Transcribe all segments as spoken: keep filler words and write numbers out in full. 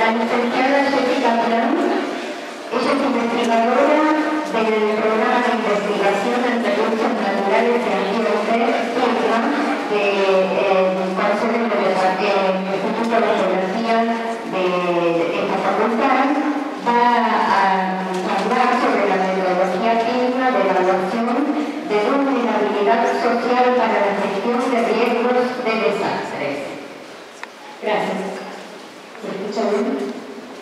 licenciada Jessica Plan. Ella es investigadora del programa de investigación en recursos naturales y ambiente PIRMA del Consejo del Instituto de Geografía de esta facultad. Va a hablar sobre la metodología PIRMA de evaluación de vulnerabilidad social para la gestión de riesgos de desastres. Gracias. ¿Se escucha bien?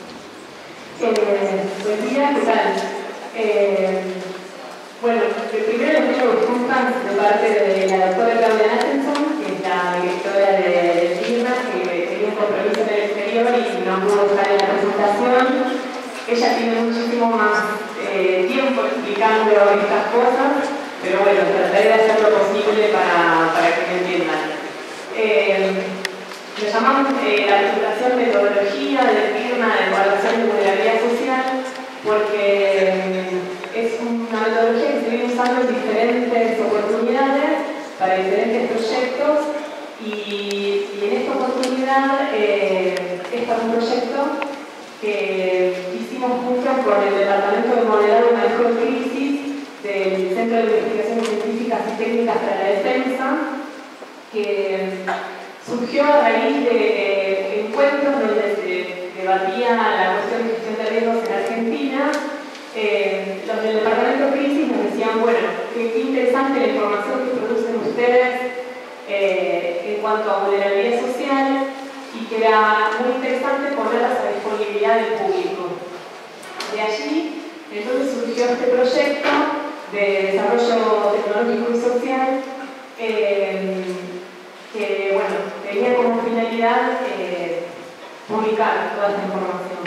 Eh, buen día, ¿qué tal? Eh, bueno, primero les pido disculpas de parte de la doctora Claudia Nathanson, que es la directora de PIRMA, que tenía un compromiso en el exterior y no pudo estar en la presentación. Ella tiene muchísimo más eh, tiempo explicando estas cosas, pero bueno, trataré de hacer lo posible para, para que me entiendan. Eh, Lo llamamos eh, la presentación metodología de PIRMA de evaluación de vulnerabilidad social porque eh, es una metodología que se viene usando en diferentes oportunidades para diferentes proyectos y, y en esta oportunidad eh, este es un proyecto que hicimos junto con el Departamento de Modelado y Manejo de Crisis del Centro de Investigaciones Científicas y Técnicas para la Defensa, que surgió a raíz de eh, encuentros donde se debatía la cuestión de gestión de riesgos en Argentina. Eh, los del Departamento de Crisis nos decían, bueno, qué, qué interesante la información que producen ustedes eh, en cuanto a vulnerabilidad social y que era muy interesante ponerlas a disponibilidad del público. De allí, entonces surgió este proyecto de desarrollo tecnológico y social eh, que, bueno, tenía como finalidad eh, publicar toda esta información.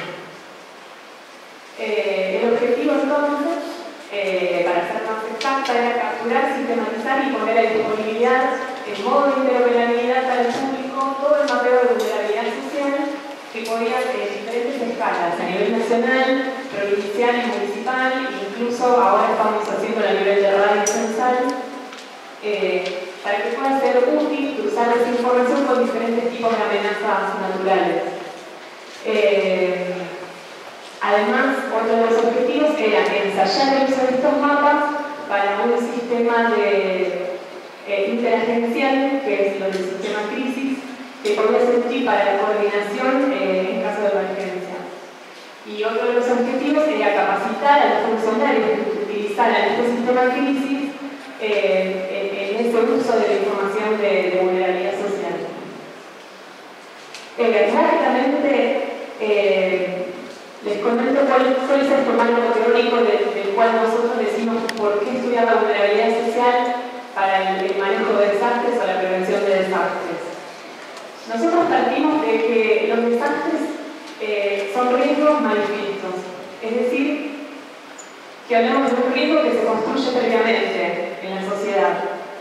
Eh, el objetivo entonces, eh, para ser más exacta, era capturar, sistematizar y poner a disponibilidad en modo de interoperabilidad al público todo el mapeo de vulnerabilidad social que podía en diferentes escalas, a nivel nacional, provincial y municipal, incluso ahora estamos haciendo a nivel de radio censal, eh, para que pueda ser útil cruzar esa información con diferentes tipos de amenazas naturales. Eh, además, otro de los objetivos era ensayar el uso de estos mapas para un sistema de, eh, interagencial, que es lo del sistema crisis, que podría ser útil para la coordinación eh, en caso de emergencia. Y otro de los objetivos era capacitar a los funcionarios que utilizaran este sistema crisis Eh, en, en ese uso de la información de, de vulnerabilidad social. Eh, rápidamente eh, les comento cuál, cuál es el formato teórico del, del cual nosotros decimos por qué estudiar la vulnerabilidad social para el, el manejo de desastres o la prevención de desastres. Nosotros partimos de que los desastres eh, son riesgos manifiestos, es decir, que hablamos de un riesgo que se construye previamente en la sociedad.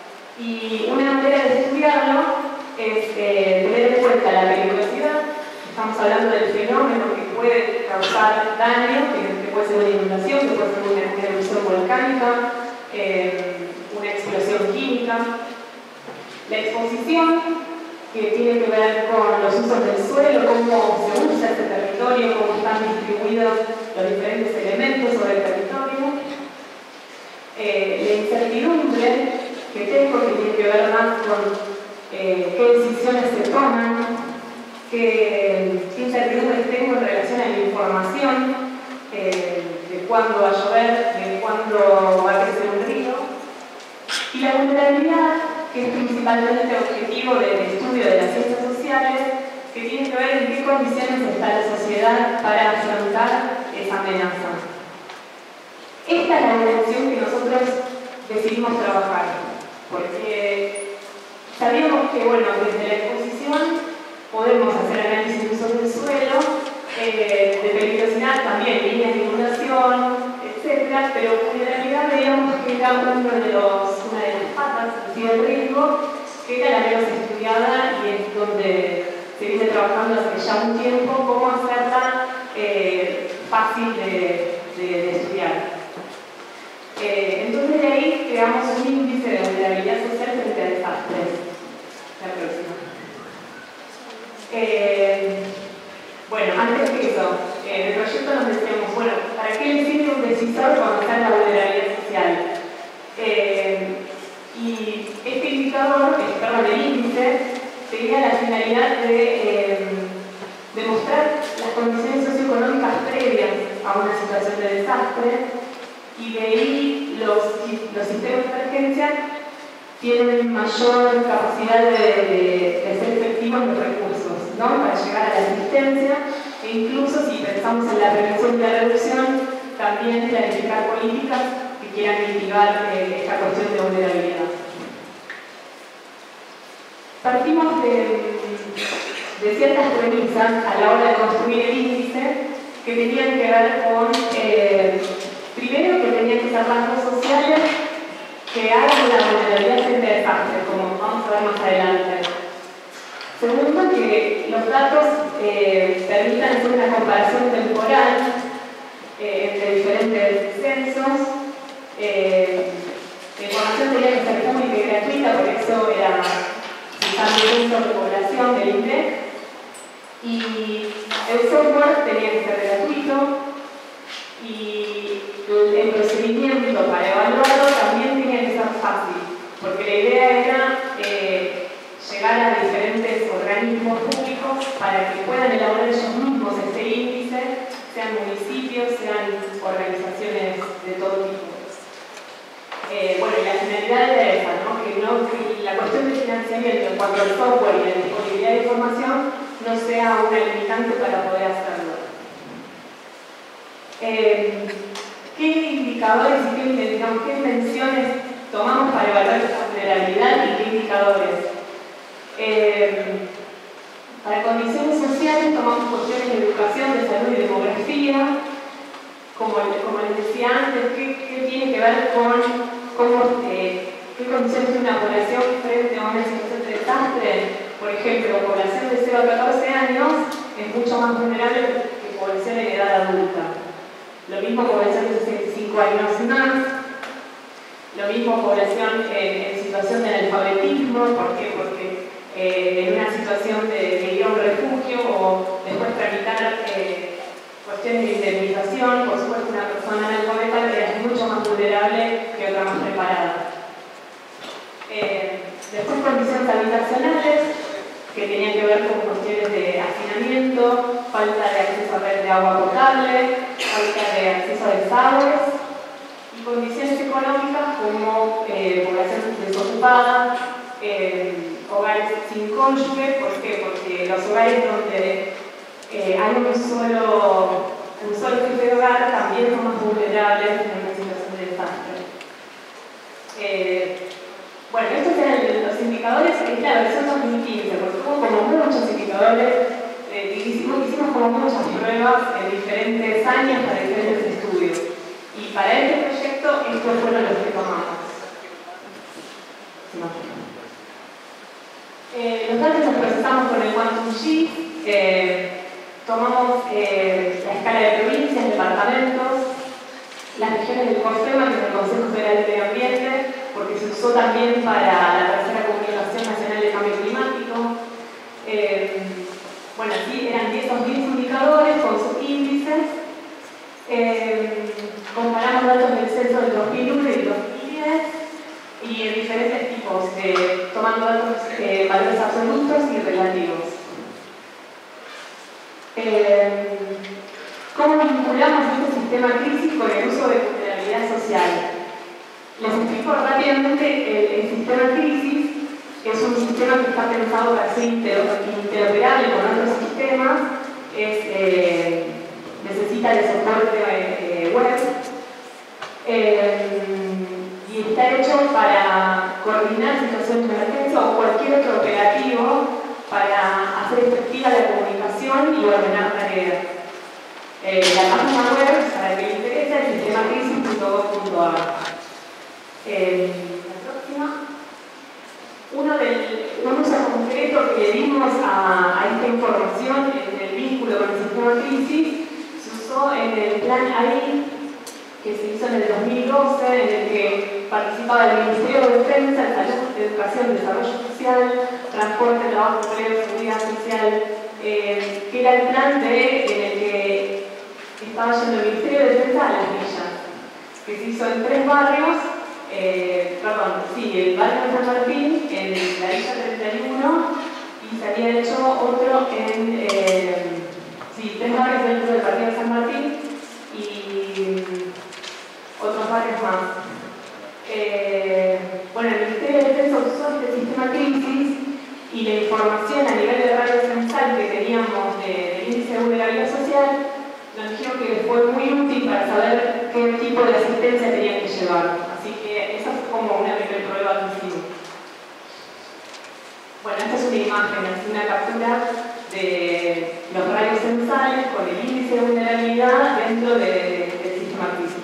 Y una manera de estudiarlo es eh, tener en cuenta la peligrosidad. Estamos hablando del fenómeno que puede causar daño, que, que puede ser una inundación, que puede ser una, una erupción volcánica, eh, una explosión química. La exposición, que tiene que ver con los usos del suelo, cómo se usa este territorio, cómo están distribuidos los diferentes elementos sobre el territorio. Eh, la incertidumbre que tengo, que tiene que ver más con eh, qué decisiones se toman, qué, qué incertidumbres tengo en relación a la información, eh, de cuándo va a llover, de cuándo va a crecer un río. Y la vulnerabilidad, que es principalmente el objetivo del estudio de las ciencias sociales, que tiene que ver en qué condiciones está la sociedad para afrontar esa amenaza. Esta es la dimensión que nosotros decidimos trabajar, porque sabíamos que, bueno, desde la exposición podemos hacer análisis de uso del suelo, eh, de peligrosidad también, líneas de inundación, etcétera, pero en realidad veíamos que era uno de los, una de las patas del riesgo, que era la menos estudiada y es donde se viene trabajando hace ya un tiempo cómo hacerla eh, fácil de, de, de estudiar. Eh, entonces de ahí creamos un índice de vulnerabilidad social frente a desastres. La próxima. Eh, bueno, antes que eso. En el proyecto nos decíamos, bueno, ¿para qué le sirve un decisor cuando está en la vulnerabilidad social? Eh, y este indicador, el, perdón, el índice, tenía la finalidad de eh, demostrar las condiciones socioeconómicas previas a una situación de desastre, y de ahí los, los sistemas de emergencia tienen mayor capacidad de, de, de ser efectivos en los recursos, ¿no? Para llegar a la asistencia, e incluso si pensamos en la prevención y la reducción, también planificar políticas que quieran mitigar eh, esta cuestión de vulnerabilidad. Partimos de, de ciertas premisas a la hora de construir el índice que tenían que ver con, eh, primero, que tenían que ser rasgos sociales que hagan la vulnerabilidad frente a desastres, como vamos a ver más adelante. Segundo, que los datos eh, permitan hacer una comparación temporal eh, entre diferentes censos. Eh, la información tenía que ser pública y gratuita, por eso era también de población del INDEC, y el software tenía que ser gratuito, y el procedimiento para evaluarlo también tenía que ser fácil, porque la idea era eh, llegar a diferentes organismos públicos para que puedan elaborar ellos mismos este índice, sean municipios, sean organizaciones de todo tipo. Eh, bueno, y la finalidad era esa, ¿no? Que, no, que la cuestión de financiamiento en cuanto al software y la disponibilidad de información no sea una limitante para poder hacerlo. Eh, ¿Qué indicadores y qué, digamos, qué dimensiones tomamos para evaluar esta vulnerabilidad y qué indicadores? Eh, para condiciones sociales tomamos cuestiones de educación, de salud y demografía. Como, como les decía antes, ¿qué, qué tiene que ver con cómo, eh, qué condiciones tiene una población frente a una situación de desastre? Por ejemplo, población de cero a catorce años es mucho más vulnerable que población en edad adulta. Lo mismo población de sesenta y cinco años y más. Lo mismo población en, en situación de analfabetismo. ¿Por qué? Porque eh, en una situación de, de ir a un refugio o después tramitar eh, cuestiones de indemnización, por supuesto una persona analfabeta es mucho más vulnerable que otra más preparada. Eh, después condiciones habitacionales que tenían que ver con cuestiones de hacinamiento, falta de acceso a red de agua potable, falta de acceso a desagües, y condiciones económicas como eh, población desocupada, eh, hogares sin cónyuge. ¿Por qué? Porque los hogares donde Eh, hay un solo, un solo jefe de hogar también son más vulnerables en una situación de desastre. Eh, bueno, estos eran los indicadores, es la versión dos mil quince, porque hubo como muchos indicadores, eh, hicimos, hicimos como muchas pruebas en diferentes años para diferentes estudios. Y para este proyecto, estos fueron los que tomamos. No. Eh, los datos los procesamos con el Quantum G. Eh, Tomamos eh, la escala de provincias, departamentos, las regiones del CONFEMA, que es el Consejo Federal de Medio Ambiente, porque se usó también para la tercera Comunicación Nacional de Cambio Climático. Eh, bueno, aquí eran diez indicadores con sus índices. Eh, comparamos datos del censo del dos mil uno y del dos mil diez, y en diferentes tipos, eh, tomando datos, eh, valores absolutos y relativos. Eh, ¿Cómo vinculamos este sistema crisis con el uso de vulnerabilidad social? Les explico rápidamente. El, el sistema crisis es un sistema que está pensado para ser interoperable con otros sistemas, es, eh, necesita de soporte eh, web, eh, y está hecho para coordinar situaciones de emergencia o cualquier otro operativo para hacer efectiva la comunicación y ordenar tareas. Eh, la página web, para el que le interesa, es sistema crisis punto gov punto a r. Eh, la próxima. Uno del, un uso concreto que le dimos a, a esta información en el vínculo con el sistema crisis se usó en el plan A I, que se hizo en el dos mil doce, en el que participaba el Ministerio de Defensa, de Salud, de Educación, Desarrollo Social, Transporte, Trabajo, Empleo, Seguridad Social, eh, que era el plan de, en el que estaba yendo el Ministerio de Defensa a las villas, que se hizo en tres barrios, eh, perdón, sí, el barrio de San Martín, en la Villa treinta y uno, y se había hecho otro en, eh, sí, tres barrios dentro del partido de San Martín y otros barrios más. Eh, bueno, el Ministerio de Defensa usó este sistema crisis y la información a nivel de radio censal que teníamos de, del índice de vulnerabilidad social nos dijeron que fue muy útil para saber qué tipo de asistencia tenían que llevar. Así que esa fue como una primera prueba que hicimos. Bueno, esta es una imagen, es una captura de los radios censales con el índice de vulnerabilidad dentro de, de, del sistema crisis.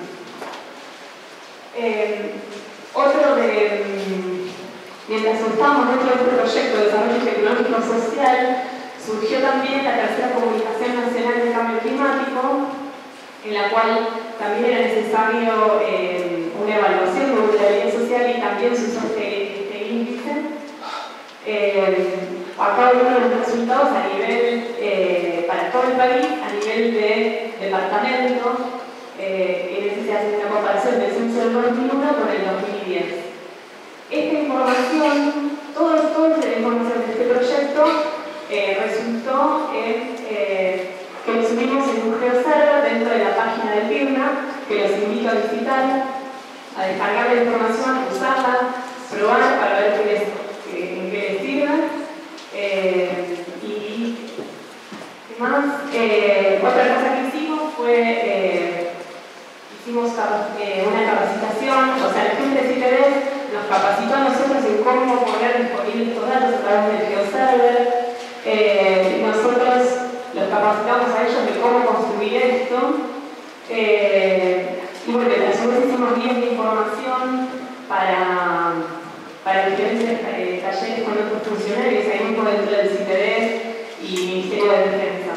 Eh, otro de, mientras estábamos dentro de este proyecto de desarrollo tecnológico social, surgió también la tercera comunicación nacional de cambio climático, en la cual también era necesario eh, una evaluación de vulnerabilidad social y también se usó este, este índice. Eh, acá uno de los resultados a nivel, eh, para todo el país, a nivel de departamento, eh, en ese se hace una comparación del censo del dos mil uno con el dos mil diez. Esta información, toda, toda la información de este proyecto eh, resultó en eh, que lo subimos en un GeoServer dentro de la página del PIRNA, que los invito a visitar, a descargar la información, usarla, probar para ver qué les, eh, en qué les sirve. Eh, y más, eh, otra cosa que hicimos fue, eh, hicimos eh, una capacitación, o sea, la gente de C I T D nos capacitó a nosotros en cómo poner disponibles estos datos a través del GeoServer. Eh, nosotros los capacitamos a ellos de cómo construir esto. Eh, y bueno, a su vez hicimos guías de información para, para diferentes eh, talleres con otros funcionarios, ahí mismo dentro del C I T D y Ministerio de Defensa.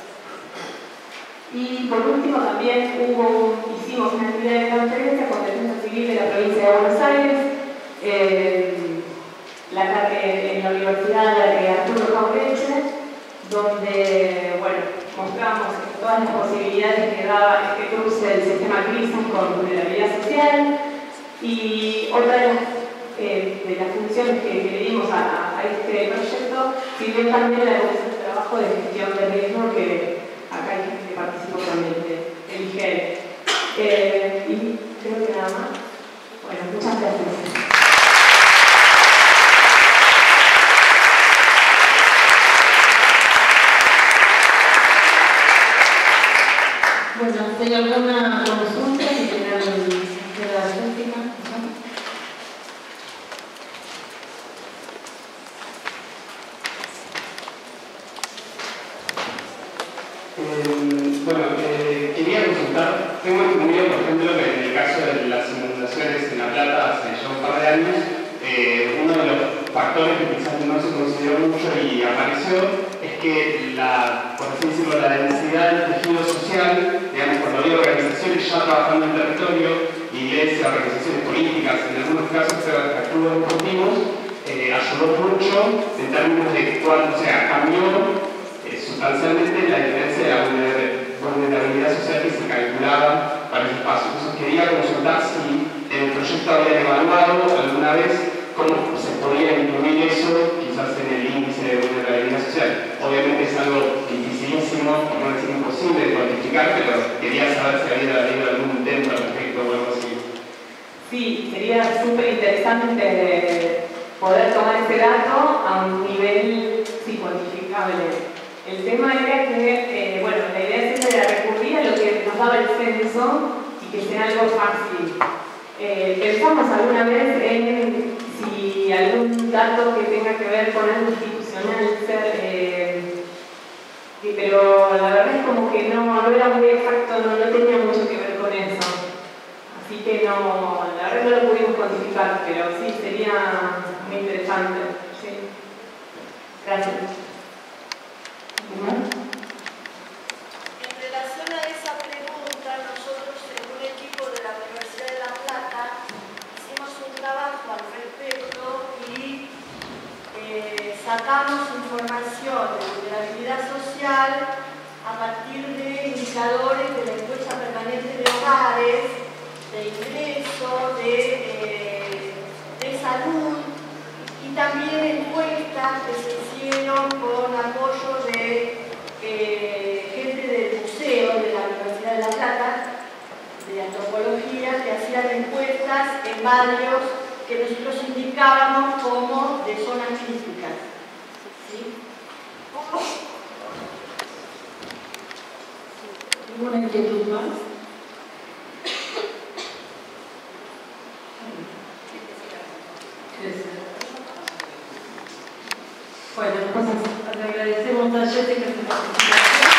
Y por último también hubo, hicimos una actividad de conferencia con Defensa Civil de la provincia de Buenos Aires, eh, la, eh, en la Universidad de Arturo Jaureche, donde, bueno, mostramos todas las posibilidades que daba este cruce del sistema crisis con vulnerabilidad social. Y otra de las, eh, de las funciones que, que le dimos a, a este proyecto sirvió también la Comisión de Trabajo de Gestión de Riesgo, que acá hay gente que participó también de, del I G E L. Eh, y creo que nada más. Bueno, muchas gracias. Bueno, ¿hay alguna consulta que tengan de la práctica? Eh, bueno, eh, quería consultar, tengo entendido, por ejemplo, que en el caso de las inundaciones en La Plata hace ya un par de años, eh, uno de los factores que quizás no se consideró mucho y apareció es que la, por así decirlo, la densidad del tejido social, digamos, cuando había organizaciones ya trabajando en el territorio, iglesias, organizaciones políticas, en algunos casos activos deportivos, eh, ayudó mucho en términos de cuánto, o sea, cambió eh, sustancialmente la diferencia de la vulnerabilidad social que se calculaba para ese espacio. Entonces quería consultar si en el proyecto habían evaluado alguna vez cómo se podía incluir eso quizás en el índice de vulnerabilidad social. Obviamente es algo dificilísimo, por no decir imposible de cuantificar, pero quería saber si había habido algún intento al respecto o algo así. Sí, sería súper interesante poder tomar ese dato a un nivel sí, cuantificable. El tema era que, eh, bueno, la idea siempre era recurrir a lo que nos daba el censo y que sea algo fácil. Eh, pensamos alguna vez en si algún dato que tenga que ver con algo institucional, ser, eh, pero la verdad es como que no, no era muy exacto, no, no tenía mucho que ver con eso. Así que no, la verdad no lo pudimos cuantificar, pero sí, sería muy interesante. Sí. Gracias. En relación a esa pregunta, nosotros en un equipo de la Universidad de La Plata hicimos un trabajo al respecto y eh, sacamos información de vulnerabilidad social a partir de indicadores de la encuesta permanente de hogares, de ingreso, de, eh, de salud, y también encuestas que se hicieron con apoyo de eh, gente del museo de la Universidad de La Plata, de antropología, que hacían encuestas en barrios que nosotros indicábamos como de zonas críticas. ¿Sí? ¿Alguna inquietud más? Bueno, pues le agradecemos a Jessica su participación.